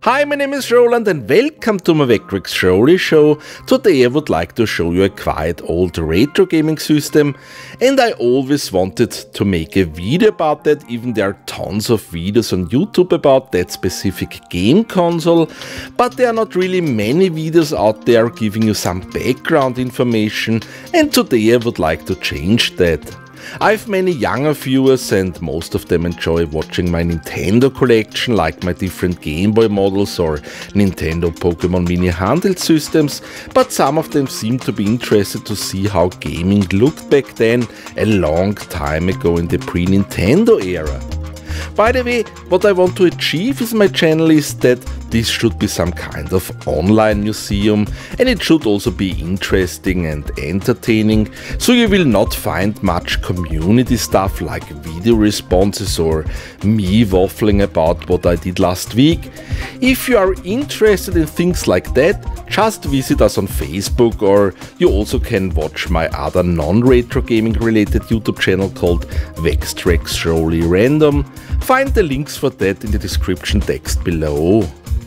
Hi, my name is Roland and welcome to my Vectrex Showly show. Today I would like to show you a quite old retro gaming system, and I always wanted to make a video about that. Even there are tons of videos on YouTube about that specific game console, but there are not really many videos out there giving you some background information, and today I would like to change that. I have many younger viewers and most of them enjoy watching my Nintendo collection, like my different Game Boy models or Nintendo Pokémon Mini handheld systems, but some of them seem to be interested to see how gaming looked back then, a long time ago in the pre-Nintendo era. By the way, what I want to achieve with my channel is that this should be some kind of online museum, and it should also be interesting and entertaining, so you will not find much community stuff like video responses or me waffling about what I did last week. If you are interested in things like that, just visit us on Facebook, or you also can watch my other non-retro gaming related YouTube channel called Vectrex Showly Random. Find the links for that in the description text below.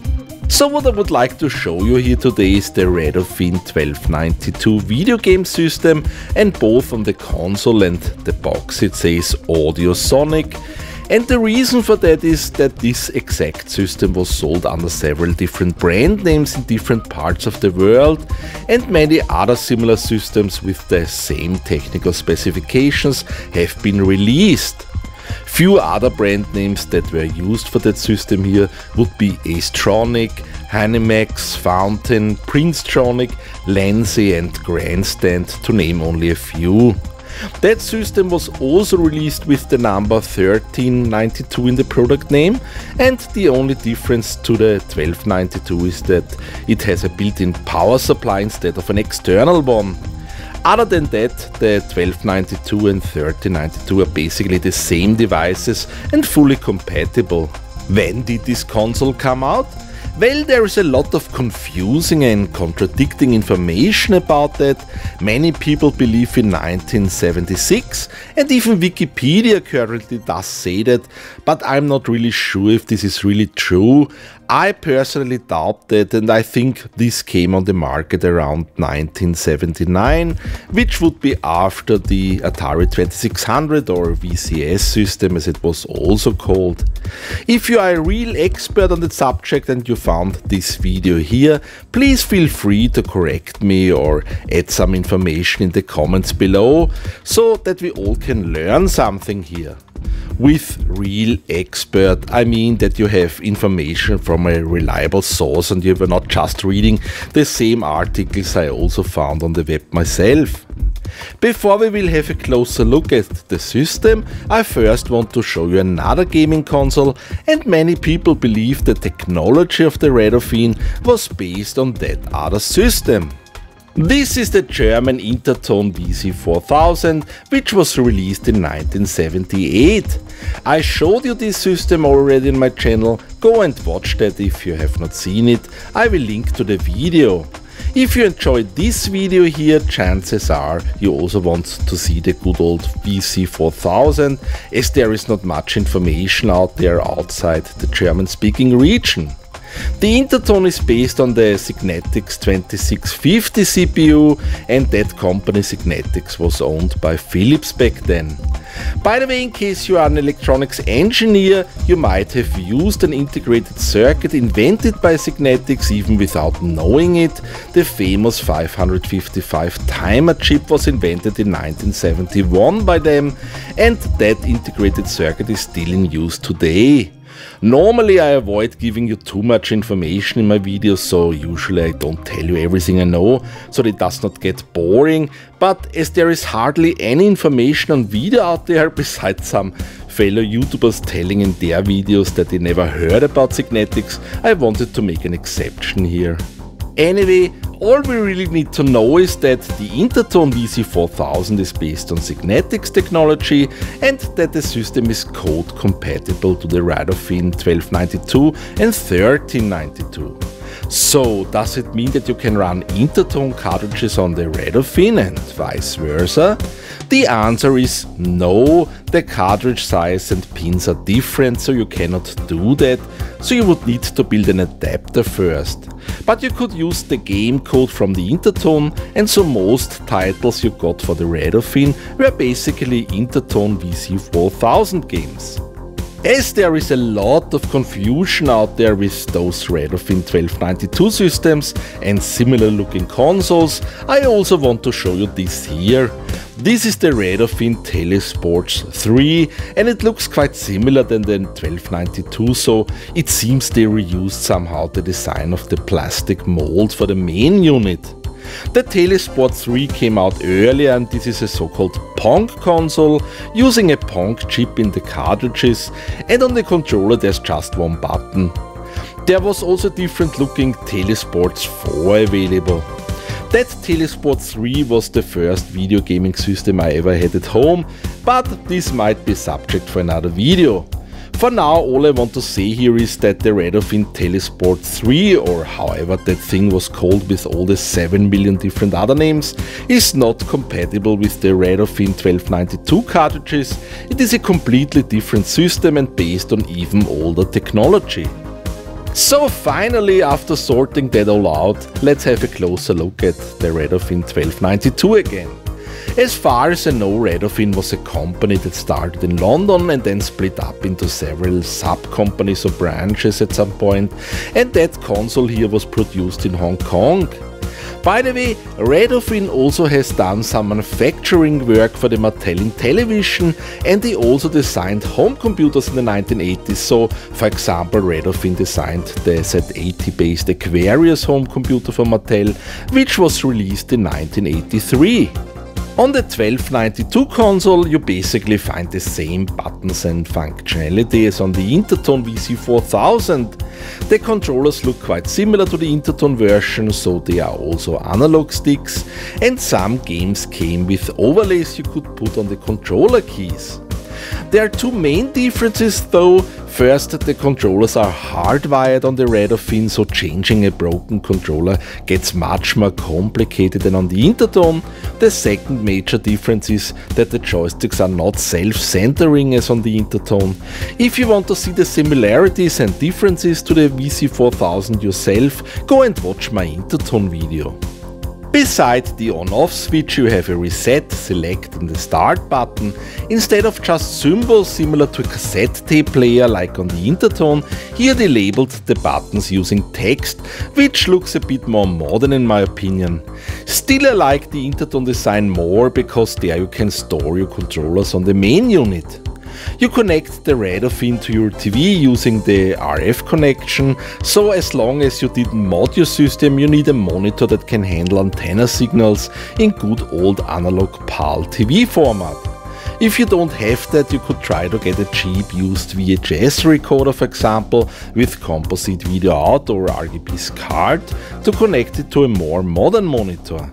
So what I would like to show you here today is the Radofin 1292 video game system, and both on the console and the box it says Audiosonic. And the reason for that is that this exact system was sold under several different brand names in different parts of the world, and many other similar systems with the same technical specifications have been released. Few other brand names that were used for that system here would be Astronic, Hanimax, Fountain, Princetronic, Lancy and Grandstand, to name only a few. That system was also released with the number 1392 in the product name, and the only difference to the 1292 is that it has a built-in power supply instead of an external one. Other than that, the 1292 and 1392 are basically the same devices and fully compatible. When did this console come out? Well, there is a lot of confusing and contradicting information about that. Many people believe in 1976, and even Wikipedia currently does say that, but I'm not really sure if this is really true. I personally doubt that, and I think this came on the market around 1979, which would be after the Atari 2600 or VCS system, as it was also called. If you are a real expert on the subject and you found this video here, please feel free to correct me or add some information in the comments below, so that we all can learn something here. With real expert, I mean that you have information from a reliable source and you were not just reading the same articles I also found on the web myself. Before we will have a closer look at the system, I first want to show you another gaming console, and many people believe the technology of the Radofin was based on that other system. This is the German Interton VC4000, which was released in 1978. I showed you this system already in my channel, go and watch that if you have not seen it, I will link to the video. If you enjoyed this video here, chances are you also want to see the good old VC4000, as there is not much information out there outside the German-speaking region. The Interton is based on the Signetics 2650 CPU, and that company Signetics was owned by Philips back then. By the way, in case you are an electronics engineer, you might have used an integrated circuit invented by Signetics even without knowing it. The famous 555 timer chip was invented in 1971 by them, and that integrated circuit is still in use today. Normally I avoid giving you too much information in my videos, so usually I don't tell you everything I know, so it does not get boring, but as there is hardly any information on video out there, besides some fellow YouTubers telling in their videos that they never heard about Signetics, I wanted to make an exception here. Anyway, all we really need to know is that the Interton VC4000 is based on Signetics technology, and that the system is code compatible to the Radofin 1292 and 1392. So does it mean that you can run Interton cartridges on the Radofin and vice versa? The answer is no, the cartridge size and pins are different, so you cannot do that, so you would need to build an adapter first. But you could use the game code from the Interton, and so most titles you got for the Redofin were basically Interton VC4000 games. As there is a lot of confusion out there with those Redofin 1292 systems and similar looking consoles, I also want to show you this here. This is the Redofin Telesports 3 and it looks quite similar than the 1292, so it seems they reused somehow the design of the plastic mold for the main unit. The Telesport 3 came out earlier and this is a so-called Pong console using a Pong chip in the cartridges, and on the controller there's just one button. There was also different looking Telesports 4 available. That Telesport 3 was the first video gaming system I ever had at home, but this might be subject for another video. For now, all I want to say here is that the Redofin Telesport 3, or however that thing was called with all the 7 million different other names, is not compatible with the Redofin 1292 cartridges. It is a completely different system and based on even older technology. So finally, after sorting that all out, let's have a closer look at the Redofin 1292 again. As far as I know, Redofin was a company that started in London and then split up into several sub-companies or branches at some point, and that console here was produced in Hong Kong. By the way, Redofin also has done some manufacturing work for the Mattel Intellivision, and they also designed home computers in the 1980s, so for example Redofin designed the Z80 based Aquarius home computer for Mattel, which was released in 1983. On the 1292 console you basically find the same buttons and functionality as on the Interton VC4000. The controllers look quite similar to the Interton version, so they are also analog sticks, and some games came with overlays you could put on the controller keys. There are two main differences though. First, the controllers are hardwired on the Redofin, so changing a broken controller gets much more complicated than on the Interton. The second major difference is that the joysticks are not self-centering as on the Interton. If you want to see the similarities and differences to the VC4000 yourself, go and watch my Interton video. Beside the on-off switch you have a reset, select and the start button. Instead of just symbols similar to a cassette tape player like on the Interton, here they labeled the buttons using text, which looks a bit more modern in my opinion. Still I like the Interton design more because there you can store your controllers on the main unit. You connect the Redofin to your TV using the RF connection, so as long as you didn't mod your system you need a monitor that can handle antenna signals in good old analog PAL TV format. If you don't have that, you could try to get a cheap used VHS recorder, for example, with composite video out or RGB card to connect it to a more modern monitor.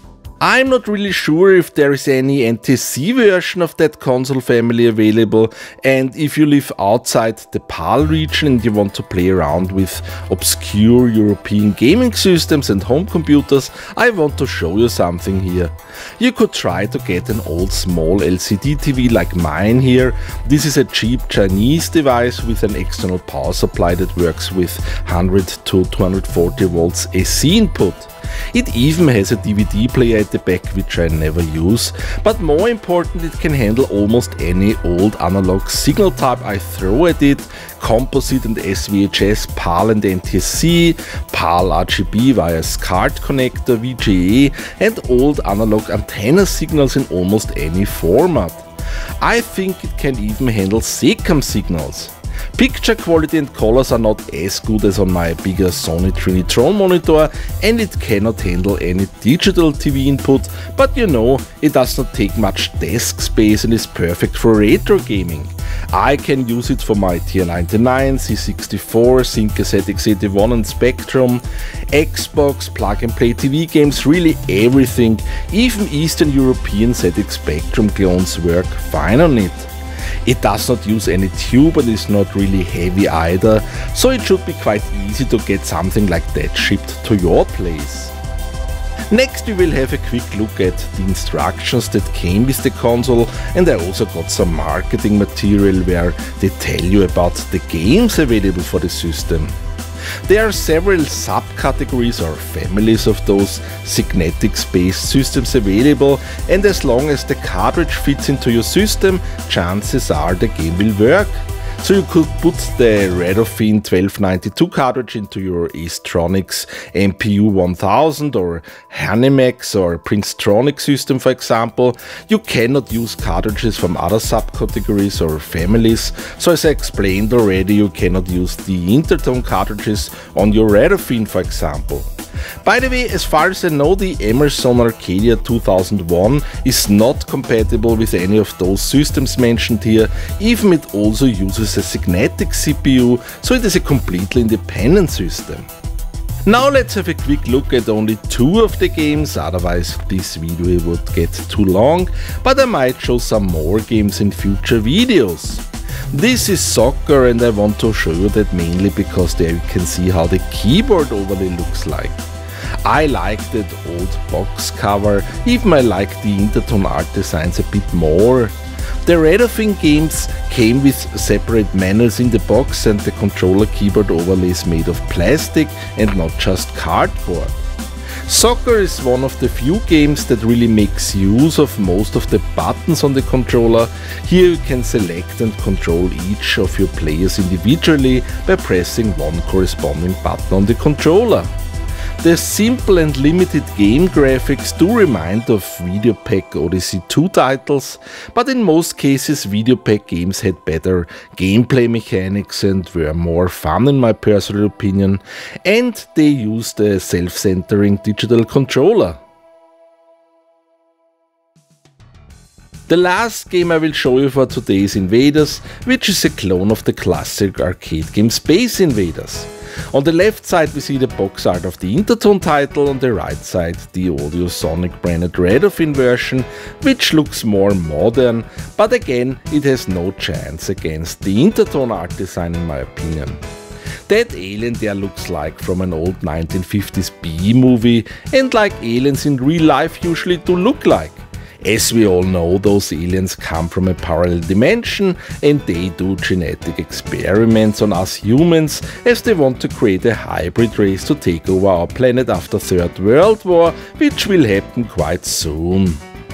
I'm not really sure if there is any NTSC version of that console family available, and if you live outside the PAL region and you want to play around with obscure European gaming systems and home computers, I want to show you something here. You could try to get an old small LCD TV like mine here. This is a cheap Chinese device with an external power supply that works with 100 to 240 volts AC input. It even has a DVD player at the back, which I never use, but more important, it can handle almost any old analog signal type I throw at it: composite and SVHS, PAL and NTSC, PAL RGB via SCART connector, VGA, and old analog antenna signals in almost any format. I think it can even handle SECAM signals. Picture quality and colors are not as good as on my bigger Sony Trinitron monitor, and it cannot handle any digital TV input, but you know, it does not take much desk space and is perfect for retro gaming. I can use it for my TI-99, C64, Thinker ZX81 and Spectrum, Xbox, plug-and-play TV games, really everything. Even Eastern European ZX Spectrum clones work fine on it. It does not use any tube and is not really heavy either, so it should be quite easy to get something like that shipped to your place. Next we will have a quick look at the instructions that came with the console, and I also got some marketing material where they tell you about the games available for the system. There are several subcategories or families of those Signetics-based systems available, and as long as the cartridge fits into your system, chances are the game will work. So you could put the Redofin 1292 cartridge into your Astronics MPU 1000 or Hanimex or Princetronic system, for example. You cannot use cartridges from other subcategories or families, so as I explained already, you cannot use the Intertone cartridges on your Redofin, for example. By the way, as far as I know, the Emerson Arcadia 2001 is not compatible with any of those systems mentioned here, even it also uses a Signetics CPU, so it is a completely independent system. Now let's have a quick look at only two of the games, otherwise this video would get too long, but I might show some more games in future videos. This is Soccer, and I want to show you that mainly because there you can see how the keyboard overlay looks like. I like that old box cover, even I like the Intertone art designs a bit more. The Redofin games came with separate manuals in the box, and the controller keyboard overlay is made of plastic and not just cardboard. Soccer is one of the few games that really makes use of most of the buttons on the controller. Here you can select and control each of your players individually by pressing one corresponding button on the controller. The simple and limited game graphics do remind of Videopack Odyssey 2 titles, but in most cases Videopack games had better gameplay mechanics and were more fun in my personal opinion, and they used a self-centering digital controller. The last game I will show you for today is Invaders, which is a clone of the classic arcade game Space Invaders. On the left side we see the box art of the Intertone title, on the right side the Audiosonic branded Redofin version, which looks more modern, but again it has no chance against the Intertone art design in my opinion. That alien there looks like from an old 1950s B movie, and like aliens in real life usually do look like. As we all know, those aliens come from a parallel dimension and they do genetic experiments on us humans, as they want to create a hybrid race to take over our planet after Third World War, which will happen quite soon.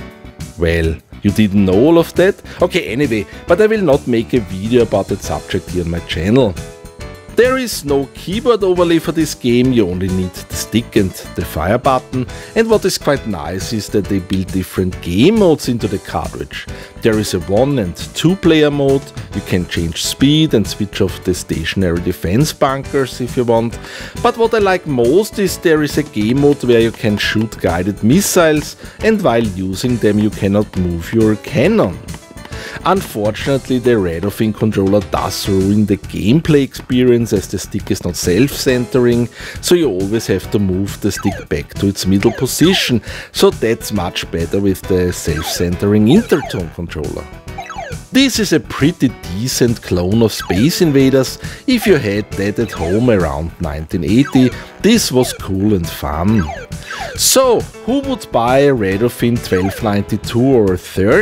Well, you didn't know all of that? Okay, anyway, but I will not make a video about that subject here on my channel. There is no keyboard overlay for this game, you only need the stick and the fire button, and what is quite nice is that they build different game modes into the cartridge. There is a 1 and 2 player mode, you can change speed and switch off the stationary defense bunkers if you want, but what I like most is there is a game mode where you can shoot guided missiles, and while using them you cannot move your cannon. Unfortunately, the Redofin controller does ruin the gameplay experience, as the stick is not self-centering, so you always have to move the stick back to its middle position, so that's much better with the self-centering Intertone controller. This is a pretty decent clone of Space Invaders. If you had that at home around 1980, this was cool and fun. So, who would buy a Redofin 1292 or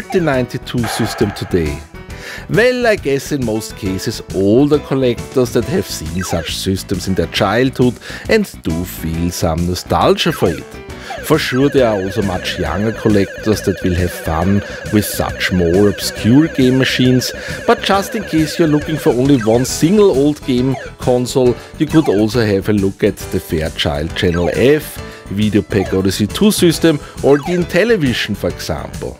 3092 system today? Well, I guess in most cases older collectors that have seen such systems in their childhood and do feel some nostalgia for it. For sure there are also much younger collectors that will have fun with such more obscure game machines, but just in case you're looking for only one single old game console, you could also have a look at the Fairchild Channel F, Videopack Odyssey 2 system or the Intellivision, for example.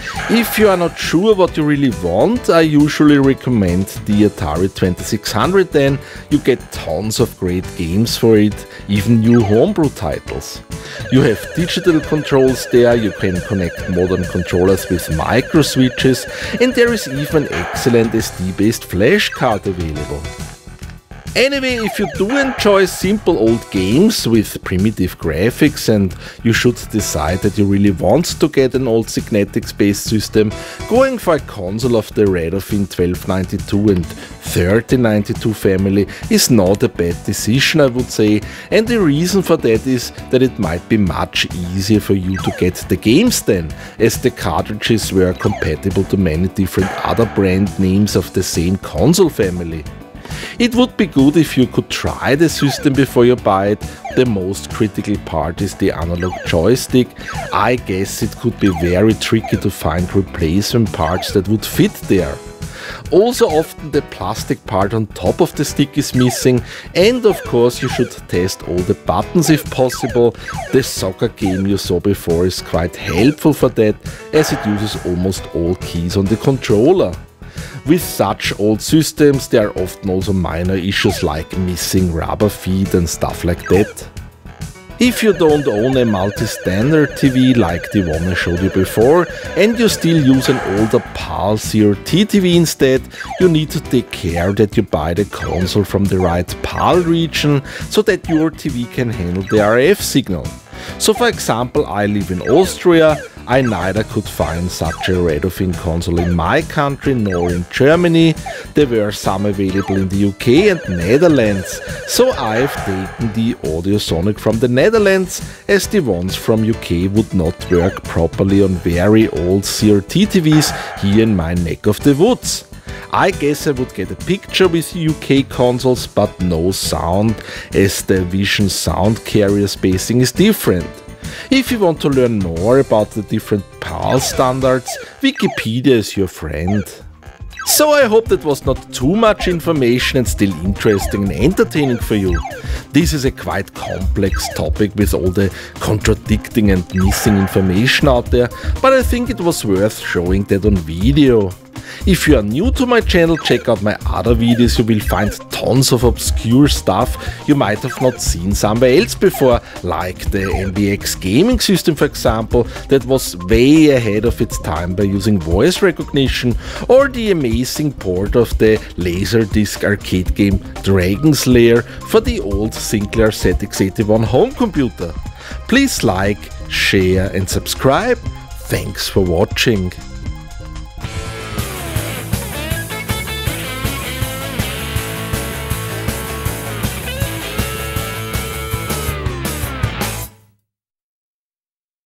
If you are not sure what you really want, I usually recommend the Atari 2600 then. You get tons of great games for it, even new homebrew titles. You have digital controls there, you can connect modern controllers with micro switches, and there is even excellent SD-based flash card available. Anyway, if you do enjoy simple old games with primitive graphics and you should decide that you really want to get an old Signetics-based system, going for a console of the Radophine 1292 and 3092 family is not a bad decision, I would say, and the reason for that is that it might be much easier for you to get the games then, as the cartridges were compatible to many different other brand names of the same console family. It would be good if you could try the system before you buy it. The most critical part is the analog joystick. I guess it could be very tricky to find replacement parts that would fit there. Also, often the plastic part on top of the stick is missing, and of course you should test all the buttons if possible. The soccer game you saw before is quite helpful for that, as it uses almost all keys on the controller. With such old systems there are often also minor issues like missing rubber feet and stuff like that. If you don't own a multi-standard TV like the one I showed you before and you still use an older PAL CRT TV instead, you need to take care that you buy the console from the right PAL region so that your TV can handle the RF signal. So for example, I live in Austria. I neither could find such a Radophine console in my country nor in Germany. There were some available in the UK and Netherlands, so I've taken the Audiosonic from the Netherlands, as the ones from UK would not work properly on very old CRT TVs here in my neck of the woods. I guess I would get a picture with UK consoles, but no sound, as the Vision sound carrier spacing is different. If you want to learn more about the different PAL standards, Wikipedia is your friend. So I hope that was not too much information and still interesting and entertaining for you. This is a quite complex topic with all the contradicting and missing information out there, but I think it was worth showing that on video. If you are new to my channel, check out my other videos. You will find tons of obscure stuff you might have not seen somewhere else before, like the MBX gaming system, for example, that was way ahead of its time by using voice recognition, or the amazing port of the Laserdisc arcade game Dragon's Lair for the old Sinclair ZX81 home computer. Please like, share and subscribe. Thanks for watching.